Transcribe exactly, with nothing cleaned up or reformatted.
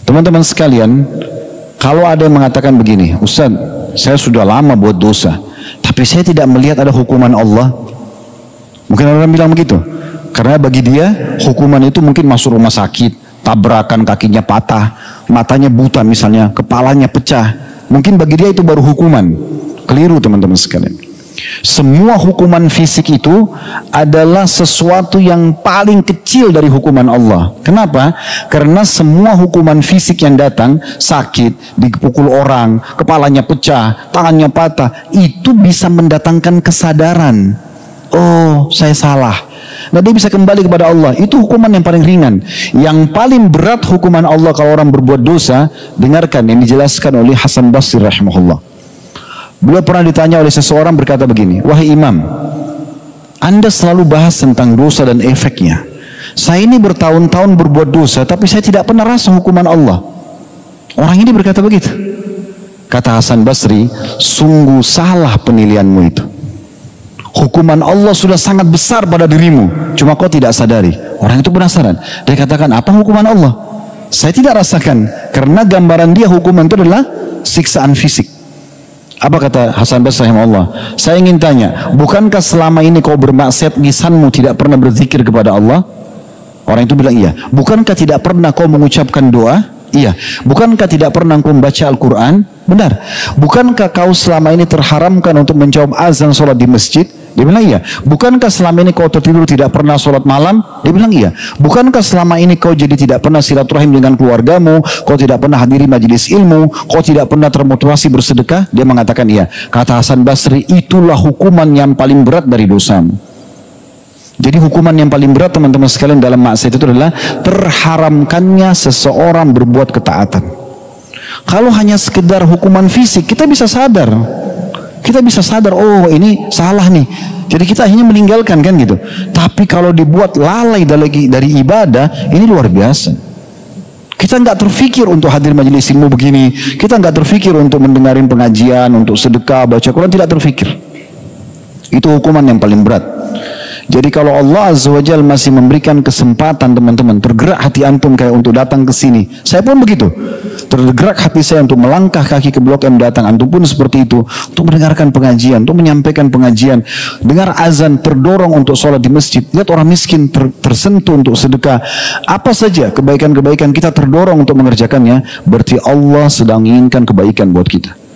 Teman-teman sekalian, kalau ada yang mengatakan begini, Ustaz, saya sudah lama buat dosa, tapi saya tidak melihat ada hukuman Allah. Mungkin orang bilang begitu, karena bagi dia hukuman itu mungkin masuk rumah sakit, tabrakan, kakinya patah, matanya buta misalnya, kepalanya pecah. Mungkin bagi dia itu baru hukuman. Keliru teman-teman sekalian. Semua hukuman fisik itu adalah sesuatu yang paling kecil dari hukuman Allah. Kenapa? Karena semua hukuman fisik yang datang, sakit, dipukul orang, kepalanya pecah, tangannya patah, itu bisa mendatangkan kesadaran. Oh, saya salah. Nah, dia bisa kembali kepada Allah. Itu hukuman yang paling ringan. Yang paling berat hukuman Allah kalau orang berbuat dosa, dengarkan yang dijelaskan oleh Hasan Basri rahimahullah. Beliau pernah ditanya oleh seseorang berkata begini, wahai imam, Anda selalu bahas tentang dosa dan efeknya. Saya ini bertahun-tahun berbuat dosa, tapi saya tidak pernah rasa hukuman Allah. Orang ini berkata begitu. Kata Hasan Basri, sungguh salah penilaianmu itu. Hukuman Allah sudah sangat besar pada dirimu, cuma kau tidak sadari. Orang itu penasaran. Dia katakan, apa hukuman Allah? Saya tidak rasakan, karena gambaran dia hukuman itu adalah siksaan fisik. Apa kata Hasan Basri rahimahullah? Saya ingin tanya, bukankah selama ini kau bermaksiat, lisanmu tidak pernah berzikir kepada Allah? Orang itu bilang iya. Bukankah tidak pernah kau mengucapkan doa? Iya. Bukankah tidak pernah kau membaca Al-Quran? Benar. Bukankah kau selama ini terharamkan untuk menjawab azan sholat di masjid? Dia bilang iya. Bukankah selama ini kau tertidur tidak pernah sholat malam? Dia bilang iya. Bukankah selama ini kau jadi tidak pernah silaturahim dengan keluargamu? Kau tidak pernah hadiri majelis ilmu? Kau tidak pernah termotivasi bersedekah? Dia mengatakan iya. Kata Hasan Basri, itulah hukuman yang paling berat dari dosamu. Jadi hukuman yang paling berat teman-teman sekalian dalam maksiat itu adalah terharamkannya seseorang berbuat ketaatan. Kalau hanya sekedar hukuman fisik, kita bisa sadar. Kita bisa sadar, oh ini salah nih. Jadi kita akhirnya meninggalkan kan gitu. Tapi kalau dibuat lalai dari, dari ibadah, ini luar biasa. Kita nggak terfikir untuk hadir majelis ilmu begini. Kita nggak terfikir untuk mendengarin pengajian, untuk sedekah, baca Quran, tidak terfikir. Itu hukuman yang paling berat. Jadi kalau Allah Azza wa Jalla masih memberikan kesempatan teman-teman, tergerak hati antum kayak untuk datang ke sini. Saya pun begitu. Tergerak hati saya untuk melangkah kaki ke Blok M datang. Antum pun seperti itu. Untuk mendengarkan pengajian, untuk menyampaikan pengajian. Dengar azan, terdorong untuk sholat di masjid. Lihat orang miskin ter tersentuh untuk sedekah. Apa saja kebaikan-kebaikan kita terdorong untuk mengerjakannya. Berarti Allah sedang menginginkan kebaikan buat kita.